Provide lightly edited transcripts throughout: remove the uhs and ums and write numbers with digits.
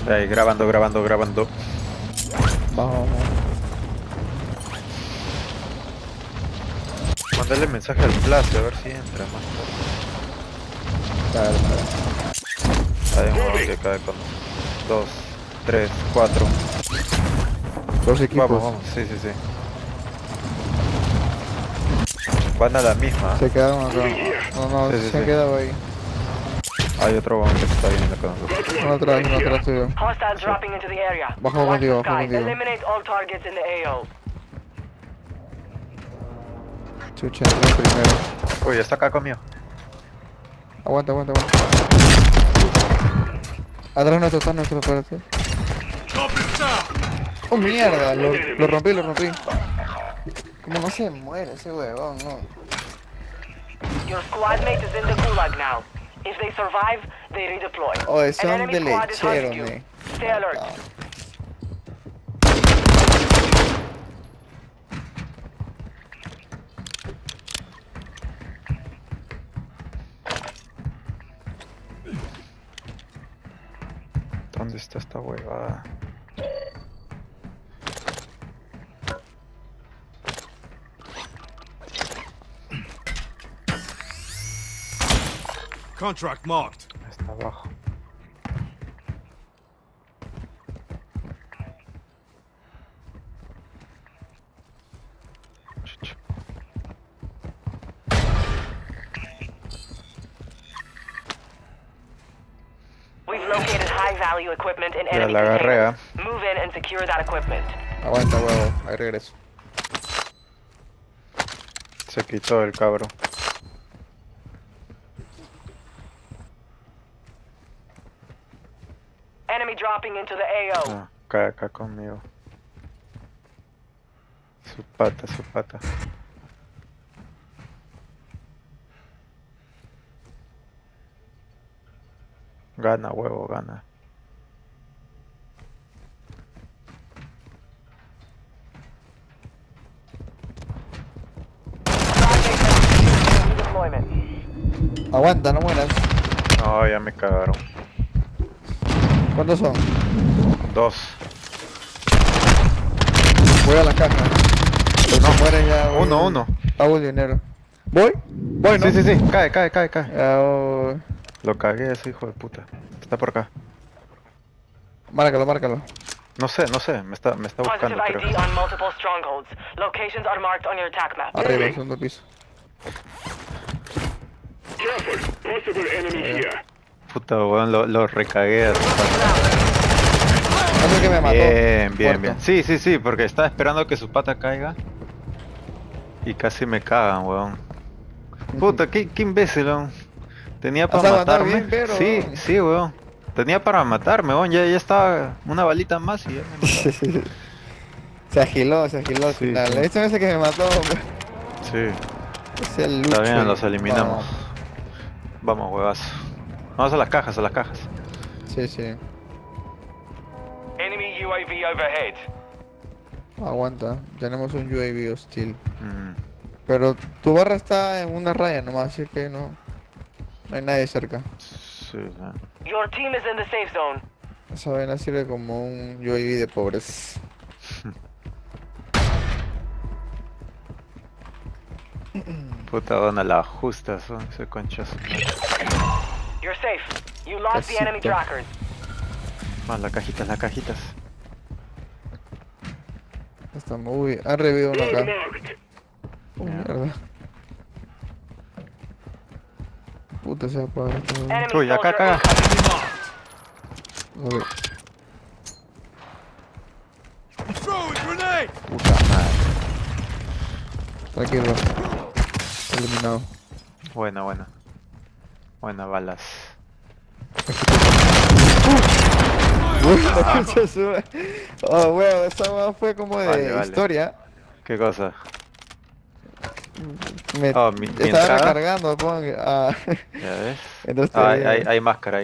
Ahí, grabando. Vamos. Mándale mensaje al Place a ver si entra más Dale. tarde. Hay un huevón que cae con 2, 3, 4. Dos equipos. Vamos. Sí. Van a la misma. Se quedaron acá. No, Sí. se han quedado ahí. Hay otro huevón que está viniendo con nosotros. Uno atrás tuyo. Hostiles dropping into the area. Bajo Watch contigo, the bajo skies. contigo. Eliminate all targets in the AO. Chucha, entré primero. Uy, está acá conmigo. Aguanta. Atrás nuestro, espérate. ¡Oh, mierda! Lo rompí. ¿Cómo no se muere ese huevón? No. Your squad mate is in the gulag now. If they survive, they redeploy. Oh, An son enemy de squad is hunting lechero, you. Stay alert. ¿Dónde está esta huevada? Contract marked. Está abajo. Chucho. We've located high-value equipment in Ya enemy la agarré, containers. Move in and secure that equipment. Aguanta, huevo. Ahí regreso. Se quitó el cabro. Enemy dropping into the AO. Ah, cae acá conmigo. Su pata. Gana, huevo, gana. Deployment. Aguanta, no mueras. No, ya me cagaron. ¿Cuántos son? 2. Voy a la caja. Pues no mueren ya. voy. Uno. Hago dinero. ¿Voy? Voy, ¿no? Sí. Cae. Ya voy. Lo cagué ese hijo de puta. Está por acá. Márcalo. No sé. Me está Positive buscando, ID creo. on multiple strongholds. Locations are marked on your attack map. Arriba, segundo piso. Puta, weón, lo recagué. No sé qué me mató. Bien. Muerto. Sí, porque estaba esperando que su pata caiga. Y casi me cagan, weón. Puta, qué imbécil, weón. Tenía para Has aguantado matarme. bien, pero- Sí, weón. Tenía para matarme, weón. Ya estaba una balita más y ya me mató. Se agiló al Sí, final. sí. Este ese que me mató, Sí, es el Lucho. está bien, los eliminamos. Vamos, huevazo. Vamos a las cajas. Sí. Enemy UAV overhead. Aguanta. Tenemos un UAV hostil. Mm, Pero tu barra está en una raya nomás, así que no hay nadie cerca. sí. Your team is in the safe zone. Esa vaina sirve como un UAV de pobres. Puta, dona la justa, son ese conchazo. You're safe. You lost the enemy Casito. trackers. Más las cajitas. Está muy... Han revivido uno acá. Mierda. Puta, se apaga esto. Enemy Uy, acá. soldier A ver, Throw a grenade! Puta madre. tranquilo. Eliminado. Buena balas. Oh, weón, esa weá fue como de Vale. historia. ¿Qué cosa? Me Oh, mi estaba entrada. recargando, pon. Ah, ¿Ya ves? entonces Ah, hay máscara.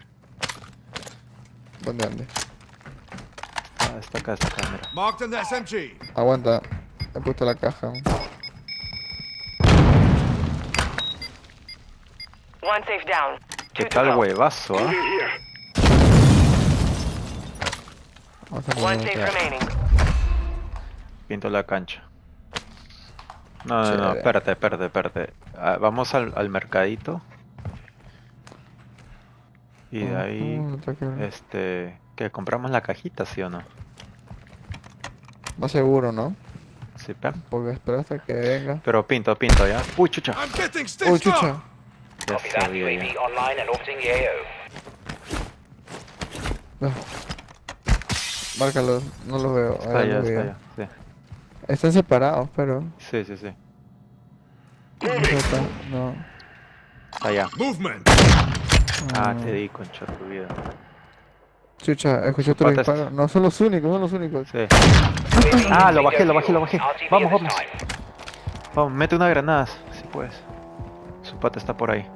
¿Dónde? Ah, está acá, mira. Marked an SMG. Aguanta. He puesto la caja. One safe down. ¿Qué Two to tal go. huevazo, ah? Vamos a One poner safe acá. remaining. Pinto la cancha. No, Chévere. espérate. Ah, vamos al mercadito. Y de ahí, que compramos la cajita, ¿sí o no? Más seguro, ¿no? Sí, pe. Porque espero hasta que venga. Pero pinto, ¿ya? Uy, chucha. I'm getting Uy, stitched chucha. up! Ya sabía, ya. online and orbiting the AO. No. Márcalo, no los veo. Está ahí allá, los está veo. allá. Están separados, pero. Sí. No. Está allá. Movement! Ah, te di, concha tu vida. Chucha, escuché otro Pata disparo. No, son los únicos. Sí. Ah, lo bajé. Vamos. Vamos, mete una granada, si puedes. Su pata está por ahí.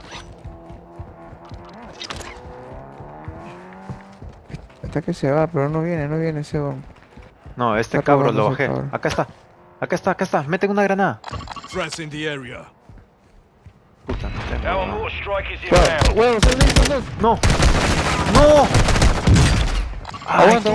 Está que se va, pero no viene ese bomb. No, este Está cabro lo robando ese bajé. cabro. Acá está. Meten una granada. Threats in the area. Puta, no tengo. Our No. mortar strike is Huevo, inbound. huevo, son dos. ¡No! ¡No! Ay, Aguanta.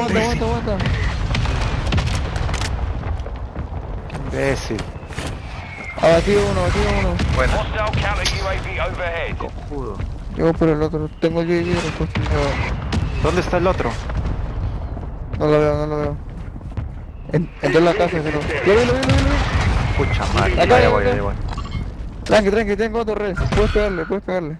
qué imbécil. Abatido uno. Bueno, Hostile counter UAV overhead. cojudo. Llevo por el otro. Tengo el UAV repuesto. ¿Dónde está el otro? No lo veo. Entró en la casa, creo. Lo vi. Pucha madre. Acá, Ya acá. voy. Tranqui, tengo otro res. Puedes pegarle.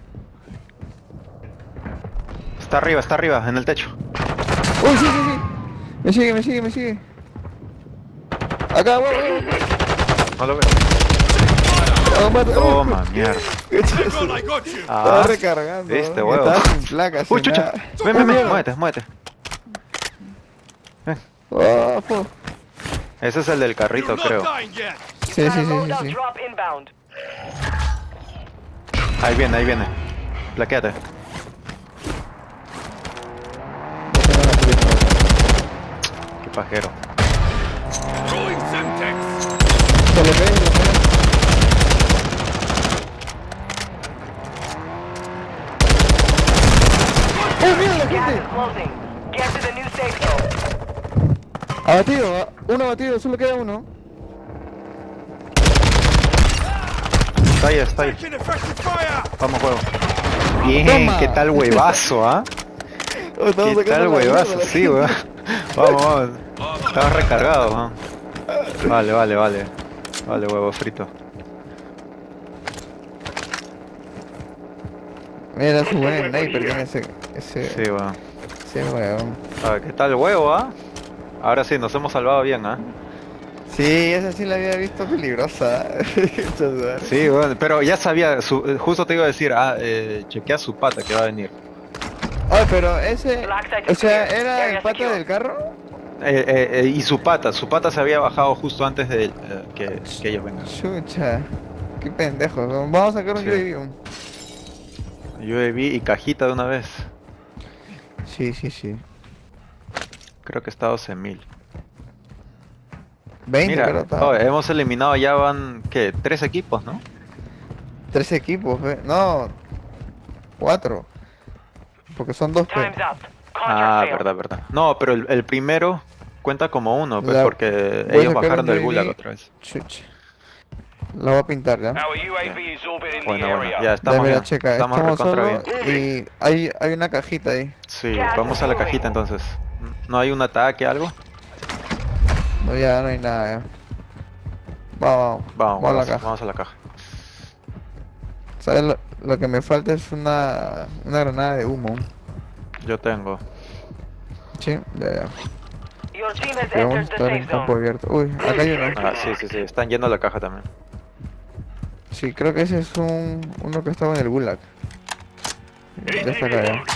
Está arriba, en el techo. Uy, sí. Me sigue. Acá, huevo. No lo veo. Toma, Mierda. Hang on, I got you! Estaba Ah, recargando. viste, huevo. Estaba sin placas. Uy, sin chucha. nada. Ven, muévete. Oh, fu. Ese es el del carrito, You're creo. not dying yet! Sí. Got a loadout drop inbound. Ahí viene. Plaquéate. Qué pajero. Throwing Semtex! Se lo pega. ¡Oh, mira la Gas gente! is closing. Get to the new safe zone. Abatido, uno abatido, solo queda uno. Está ahí. Taking effective fire! Vamos, huevo. Bien, Toma. qué tal huevazo, ¿ah? Oh, estamos ¿Qué tal sacando la huevazo? mierda, Sí, weón. Vamos. Estamos recargados, ¿no? Vale, huevo frito. Mira su buen sniper tiene ese Sí, weón. huevón. Ah, ¿qué tal huevo, ah? Ahora sí, nos hemos salvado bien, ¿ah? Sí, esa sí la había visto peligrosa. Sí, bueno, pero ya sabía, justo te iba a decir, chequea su pata que va a venir. Ay, pero ese, Black site o is sea, clear. ¿era Area el pata secure. del carro? Y su pata se había bajado justo antes de que ellos vengan. Chucha, qué pendejo. Vamos a sacar un Sí. UAV. UAV y cajita de una vez. Sí. Creo que está a 12.000. 20, Mira, pero está. oh, hemos eliminado ya van, ¿qué? 3 equipos, ¿no? 3 equipos, no. 4. Porque son 2 Time's up. Ah, Contract failed. verdad. No, pero el primero cuenta como uno, pues, La- porque voy a ellos sacar bajaron un del UAV. gulag otra vez. Chucha. La voy a pintar ya. Our UAV is orbiting the Bueno, area. ya estamos Mira, bien. checa, Estamos estamos recontra solo bien. y hay una cajita ahí. Sí, vamos a la cajita entonces. ¿No hay un ataque, algo? No, ya no hay nada ya. Vamos a la caja. Vamos a la caja. ¿Sabes? Lo que me falta es una granada de humo. Yo tengo. Sí, ya. Your team has Pero vamos a entered the estar en safe campo zone. abierto. Uy, acá hay uno. Ah, sí. Están yendo a la caja también. Sí, creo que ese es uno que estaba en el gulag. Ya está acá ya.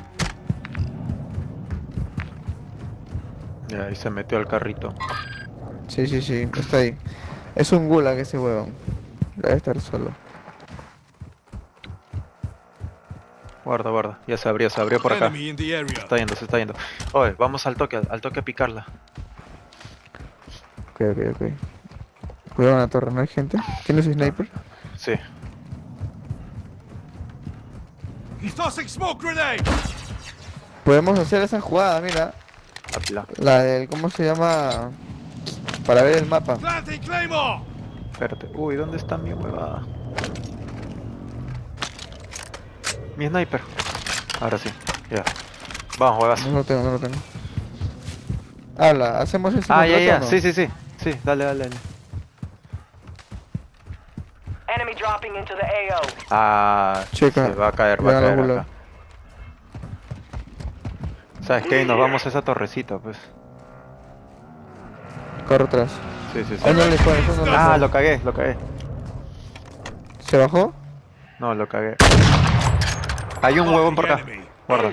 Ya, ahí se metió al carrito. Sí, está ahí. Es un gulag ese huevón. Debe estar solo. Guarda. Ya se abrió por acá. Enemy in the area. Se está yendo. Oye, vamos al toque a picarla. Ok. Cuidado en la torre, ¿no hay gente? ¿Tienes sniper? Sí. Tossing smoke grenade! Podemos hacer esa jugada, mira. Apila. La del, ¿cómo se llama? Para ver el mapa. Planting Claymore! Espérate. Uy, ¿dónde está mi huevada? Mi sniper. Ahora sí. Ya. Vamos, huevas. No lo tengo, no lo tengo. Habla, ¿hacemos ese Ah, ya, contrato ya. o no? Sí, sí, sí. Sí, dale, dale, dale. Enemy dropping into the AO. Ah, Checa. se va a caer, va a Vean los caer bullets. acá. ¿Sabes qué? Nos vamos a esa torrecita, pues. Corro atrás. Sí, sí, sí. Ahí no le pones, no le Ah, pones. lo cagué, lo cagué. ¿Se bajó? No, lo cagué. Hay un huevón por acá. Guarda.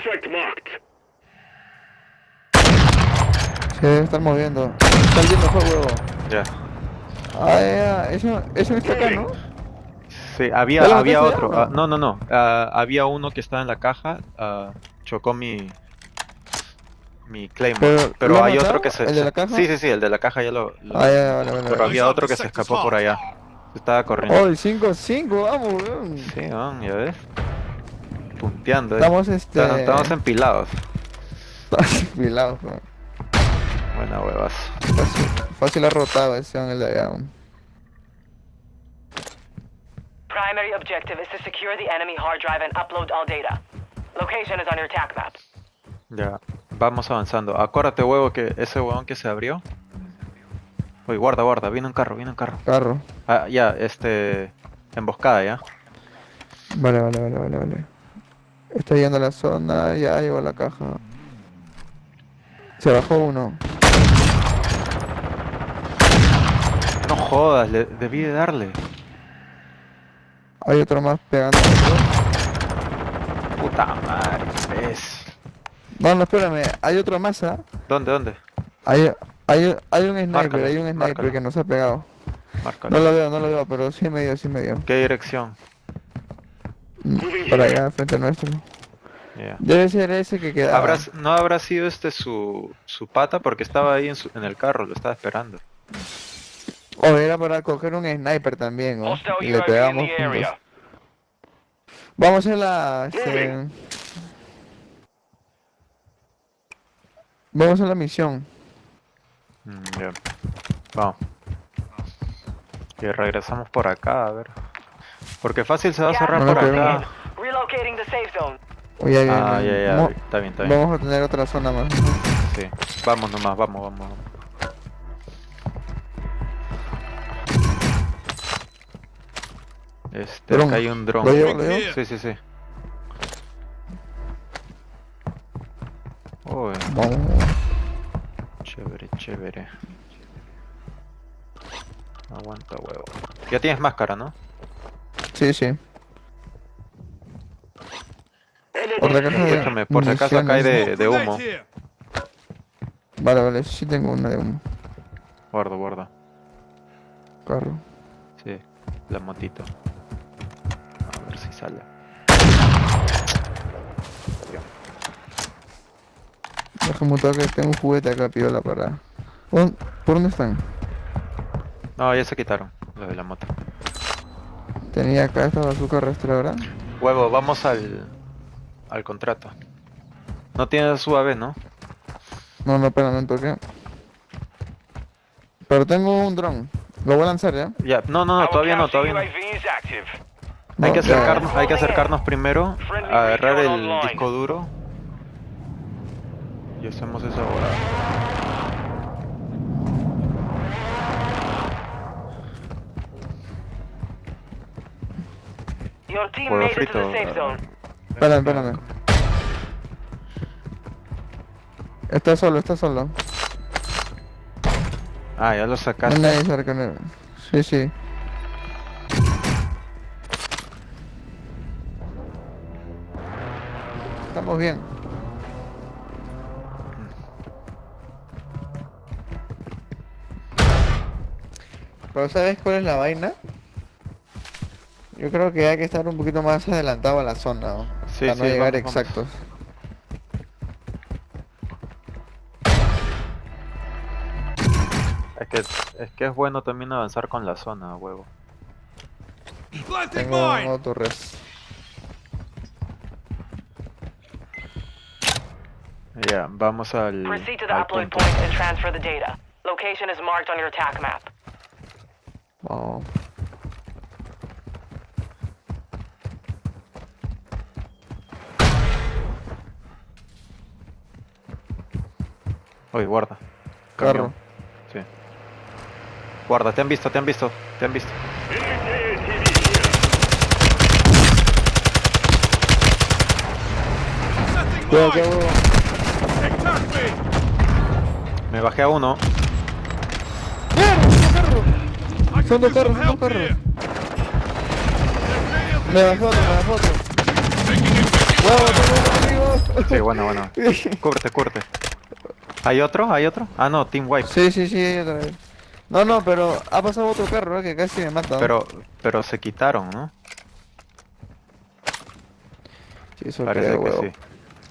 Se debe estar moviendo. Está el mejor huevo. Ya. Ah, ya, eso está acá, ¿no? Sí, ¿Ya había lo mataste otro. ya o No, no, no. Había uno que estaba en la caja. Chocó mi Claymore. Pero, ¿lo Pero has hay otro matado? que se... ¿El de la caja? Sí, sí, sí, el de la caja ya lo... Ah, ya, vale, vale. Pero vale. había otro que se escapó por allá. Se estaba corriendo. Oh, el 5-5, vamos, weón. Sí, ya ves. Punteando. Estamos, Estamos empilados. Estamos afilados, weón. Buena huevas. Fácil ha rotado ese en el de allá, weón. Primary objective is to secure the enemy hard drive and upload all data. Location is on your attack map. Ya. Vamos avanzando. Acuérdate, huevo, que ese huevón que se abrió. Uy, guarda, guarda. Viene un carro, viene un carro. Carro. Ah, ya, emboscada, ya. Vale. Está yendo a la zona, ya llegó a la caja. Se bajó uno. No jodas, debí de darle. Hay otro más pegando. Puta madre, ¿ves? No, no, espérame. Hay otro más, ¿ah? ¿Dónde? Hay un sniper, Márcalo, hay un sniper márcalo. que nos ha pegado. Márcalo. No lo veo, pero sí me dio. ¿Qué dirección? Para allá, frente a nuestro. Ya. Debe ser ese que queda. ¿No habrá sido su pata? Porque estaba ahí en el carro, lo estaba esperando. O era para coger un sniper también, ¿no? Hostile Y le UAV pegamos in the juntos. area. Vamos a hacer Vamos a la misión. Ya. Vamos. Y regresamos por acá, a ver. Porque fácil se va a cerrar No, por pero- acá. Relocating the safe zone. Oye, ahí Ah, viene. ya. Está bien, está bien. Vamos a tener otra zona más. Sí. Vamos nomás, vamos. Dron. Acá hay un dron. ¿Lo llevo? Sí. Uy, Vamos. chévere. Aguanta, huevo. Ya tienes máscara, ¿no? Sí. Otra caja de Escúchame, por si acaso acá hay municiones. de humo. Here. Vale, sí tengo una de humo. Guarda. Carro. Sí, la motito. A ver si sale. Déjame un toque, tengo un juguete acá, piola para... ¿Por dónde están? No, ya se quitaron los de la moto. Tenía acá esta bazooka restauradora. Huevo, vamos al contrato. No tienes UAV, ¿no? No, espérame un toque. Pero tengo un dron. Lo voy a lanzar ya. Ya, no, Our todavía no. counter UAV is active. Hay que No, ya. acercarnos primero, Friendly agarrar recon el online. disco duro y hacemos esa volada. Your team Huevo made it to frito. the safe zone. Espérame. Está solo. Ah, ya lo No hay sacaste. nadie cerca. No. Sí. Estamos bien. Pero ¿sabes cuál es la vaina? Yo creo que hay que estar un poquito más adelantado a la zona, ¿no? Sí, Para no llegar vamos. exactos. Es que es bueno también avanzar con la zona, huevo. Planting Tengo un mine. autorres. Yeah, vamos al, Proceed to the al upload punto. point and transfer the data. Location is marked on your attack map. Vamos. Uy, guarda. Carro. Camión. Sí. Guarda, te han visto, te han visto, te han visto. Setting Cuidado, qué mine. huevo. Attack me. Me bajé a uno. I Son can dos do carros, some son dos help carros. here. Me bajó otro, me bajó otro. Huevo, tengo amigos. Sí, bueno, bueno. Cúbrete, cúbrete. ¿Hay otro? ¿Hay otro? Ah, no, Team Wipe. Sí, sí, sí, hay otra vez. No, no, pero ha pasado otro carro, que casi me mata. ¿no? Pero se quitaron, ¿no? Sí, eso Parece creo, que huevo. sí.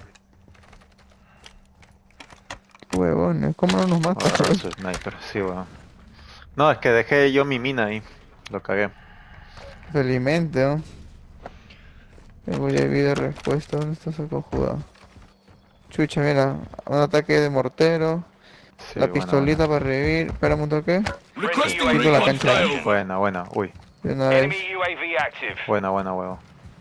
Huevones, ¿cómo no nos mata? Agarró su sniper, sí, weón. No, es que dejé yo mi mina ahí. Lo cagué. Felizmente, ¿no? Tengo ya vida de respuesta. ¿Dónde está esa cojuda? Chucha, mira. Un ataque de mortero. Sí, La buena, pistolita para revivir. Espérame un toque. Requesting Quito la recon cancha. failed. Buena, buena. Uy, De una vez. Enemy UAV active. buena, buena, huevo.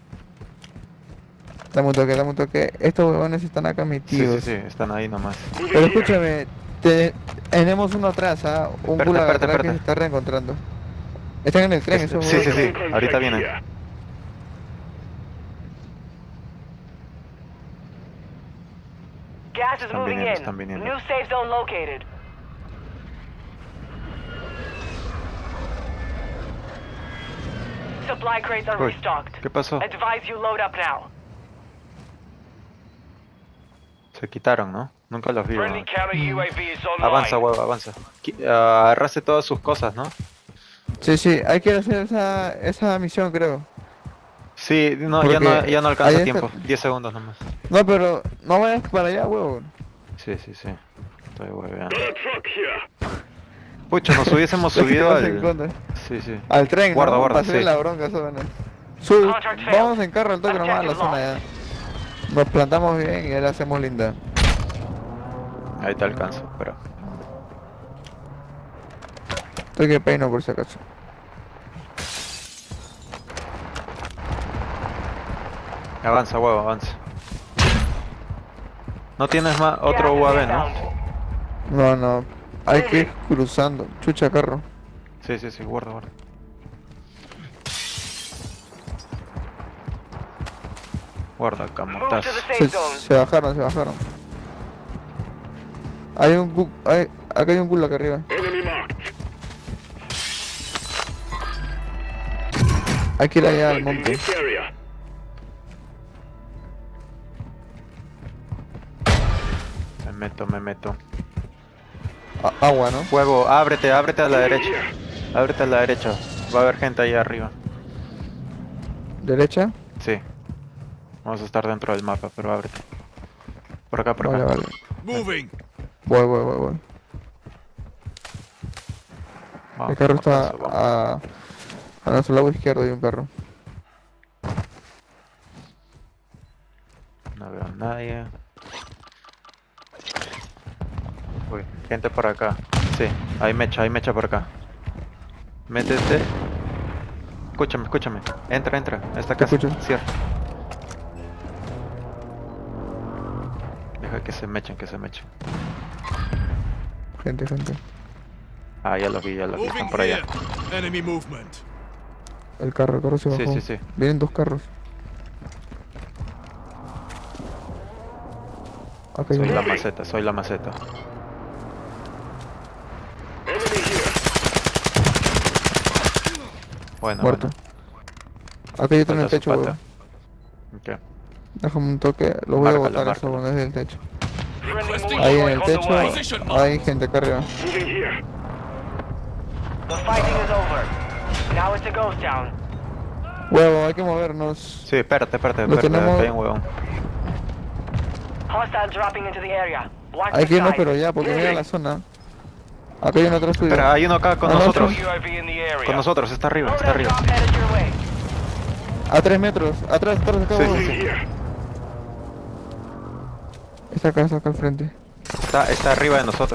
Dame un toque, dame un toque. Estos huevones están acá Sí, metidos. sí, sí, están ahí nomás. Pero escúchame. Tenemos uno atrás, ¿ah? Un Espérate, gulag espérate, atrás que espérate. se está reencontrando. Están en el tren, esos Sí, sí, huevones. sí, ahorita vienen. Gas is Están moving viniendo, in. están viniendo. New safe zone located. Supply crates are Uy, restocked. ¿qué pasó? Advise you load up now. Se quitaron, ¿no? Nunca los vi, Friendly weón. counter UAV is online. Avanza, huevo, avanza. Agarraste todas sus cosas, ¿no? Sí, sí, hay que hacer esa misión, creo. Sí, no, Porque ya no ahí alcanza está- tiempo. 10 segundos nomás. No, pero no vayas para allá, huevo. Sí, sí, sí. Estoy hueveando. Pucho, nos hubiésemos Ya que te subido vas en al... contra. Sí, sí. Al tren, Guarda, ¿no? guarda, Para hacerle sí. la bronca, zona. Contract failed. Vamos en carro al toque nomás a la Objective zona ya. Nos plantamos bien y ya la hacemos linda. Ahí te alcanzo, pero... Estoy que peino por si acaso. Avanza, huevo, avanza. No tienes más otro Gas is UAV, ¿no? inbound. No, no. Hay que ir cruzando. Chucha carro. Sí, sí, sí, guarda, guarda. Guarda, Move camotazo. to the safe zone. Se bajaron, se bajaron. Hay un acá hay un gulag arriba. Hay que ir allá al monte. Me meto. Agua, ¿no? Huevo, ábrete, ábrete a la derecha. Ábrete a la derecha. Va a haber gente ahí arriba. ¿Derecha? Sí. Vamos a estar dentro del mapa, pero ábrete. Por acá, por acá. Vale, vale. Moving. Voy. Vamos, El carro está camotazo, vamos. a nuestro lado izquierdo hay un carro. No veo a nadie. Uy, gente por acá. Sí, hay mecha por acá. Métete. Escúchame. Entra. Esta Te casa. escucho. Cierra. Deja que se mechen, Gente. Ah, ya los vi, están Moving por allá. here. Enemy movement. El carro se Sí, bajó. sí. Vienen dos carros. Acá hay Soy uno. la maceta. Bueno, Muerto. Acá hay otro en el Falta su techo, pata. weón. Ok. Déjame un toque, lo voy a Márcalo, botar esos márcalo. weones del techo. Friendly Ahí en UAV el on the techo way. Position hay gente acá arriba. The fighting is over. Now it's a ghost town. Huevo, hay que movernos. Sí, espérate, tenemos- está bien, huevón. Hostile dropping into the area. Watch Hay the que irnos skies. pero ya, porque mira la zona. Acá hay uno atrás tuyo. Espera, hay uno acá con Ah, no, nosotros. UAV in the area. Con nosotros, está arriba, Loadout está arriba. drop headed your way. A 3 metros, atrás acá, Sí, huevo. sí, sí. Está acá al frente. Está arriba de nosotros.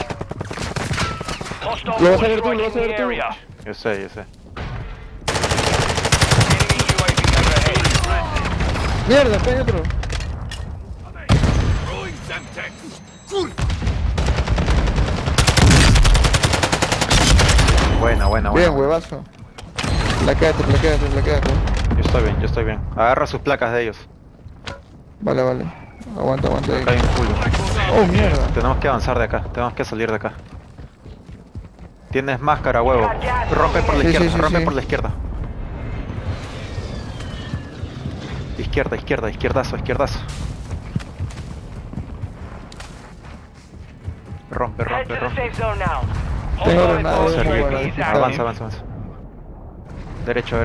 Hostile Lo vas a war ver tú, lo strike vas a in ver the tú. area. Yo sé, yo sé. Enemy UAV overhead. ¡Mierda! Acá hay otro. Throwing Semtex. Good. Buena. Bien, huevazo. Plaquéate. Yo estoy bien. Agarra sus placas de ellos. Vale. Aguanta ahí. Acá hay un culo. Oh, mierda. Tenemos que avanzar de acá. Tenemos que salir de acá. Tienes máscara, huevo. Rompe por la Sí, izquierda. sí, Rompe sí. por la izquierda. Izquierdazo. Rompe. Head to the safe zone now. Tengo Hostile granada bombs de Servir. fuego, UAV is la active. Avanza. Derecho.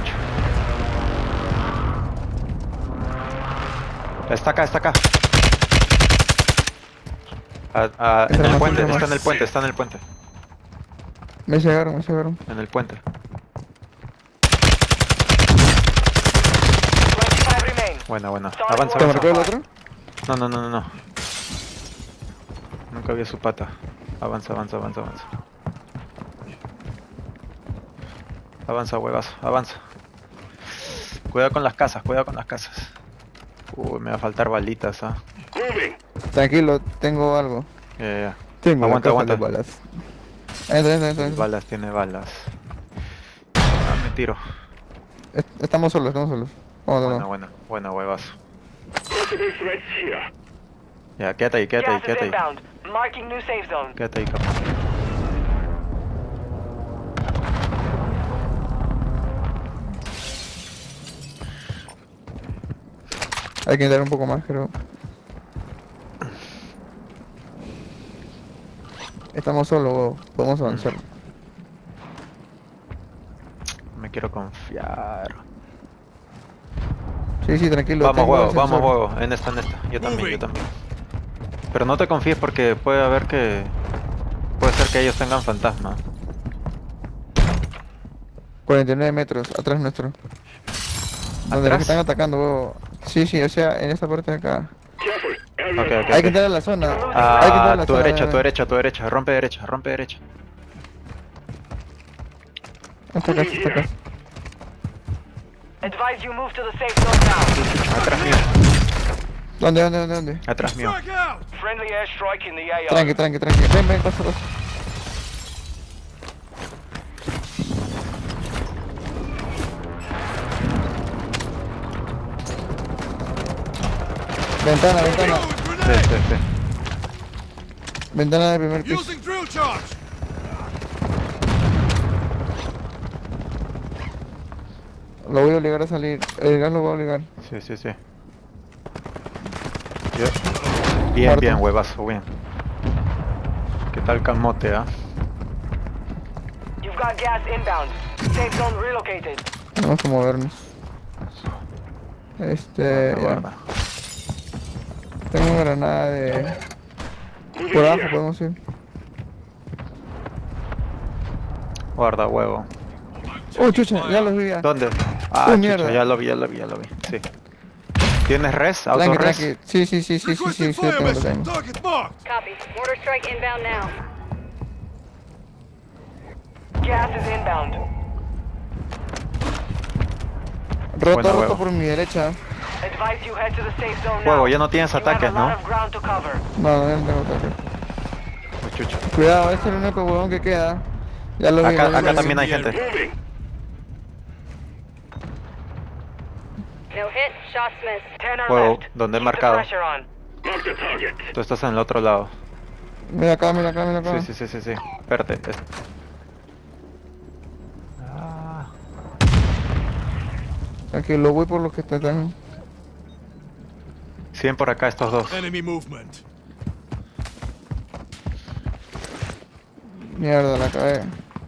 Está acá. En el puente, está en el puente. Me cegaron. En el puente. 25 remain. Buena. Solid Avanza. ¿Te work. marcó el otro? No. Nunca vi su pata. Avanza. Avanza, huevazo, avanza. Cuidado con las casas. Uy, me va a faltar balitas, ah. Tranquilo, tengo algo. Tengo Aguanta. la caja de balas. Entra. Balas, tiene balas. Me tiro. Estamos solos. Vamos. Buena, huevazo. Ya, quédate ahí. Gas is inbound. Marking new safe zone. Quédate ahí, capaz. Hay que entrar un poco más, creo. Estamos solos, huevo. Podemos avanzar. Me quiero confiar. Sí, tranquilo. Vamos, tengo el huevo, sensor. huevo. En esta. Yo también. Pero no te confíes porque puede haber que... Puede ser que ellos tengan fantasma. 49 metros, atrás nuestro. Donde ¿Atrás? nos están atacando, huevo. Sí, o sea, en esta parte de acá. Ok. Hay que entrar a la zona. Hay que entrar a la Tu zona. derecha. Rompe derecha. Hasta acá. Advise you move to the safe zone now. Atrás mío. ¿Dónde? Atrás mío. Strike out. Friendly airstrike in the AO. Tranqui. Ven, pasa. Ventana. Throwing grenade. Sí. Ventana de primer piso. Using drill charge. Lo voy a obligar a salir. El gas lo voy a obligar. Sí. Bien, Muerto. huevazo, bien. ¿Qué tal camote, ah? You've got gas inbound. Safe zone relocated. Vamos a movernos. Ya. Guarda. Tengo una granada de... Por abajo podemos ir. Guarda, huevo. Oh, chucha, ya los vi ya. ¿Dónde? Mierda. Chucha, ya lo vi. Sí. ¿Tienes res? ¿Auto res? Tranqui. Sí, Requesting lo fire tengo. mission. Target marked. Copy. Mortar strike inbound now. Gas is inbound. Buena, huevo. Roto por mi derecha. Advise you head to the safe zone now. Huevo, ya no tienes You have ataques, a lot ¿no? of ground to cover. No, ya no tengo ataque. Uy, chucha. Cuidado, este es el único huevón que queda. Ya lo vi. Acá también hay gente. No hit. Shots missed. 10 are Huevo, left. donde he Keep the marcado. pressure on. Tú estás en el otro lado. Mira acá. Sí. Espérate. Tranquilo, voy por los que están. Siguen por acá estos dos. Enemy movement. Mierda, la cagué.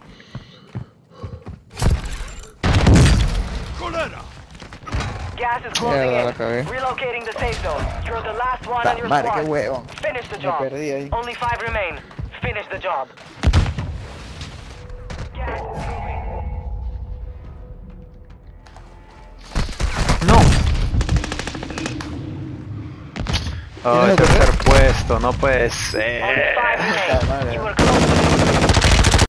Grenada. Gas is closing Mierda, la in. cagué. Relocating the safe zone. You're the last one on your Madre, squad. qué huevo. Finish the Me job. perdí ahí. Only 5 remain. Finish the job. Gas is moving. ¡No! Oh, ¿Tienes el otro? tercer puesto, no puede Only ser. 5 remain.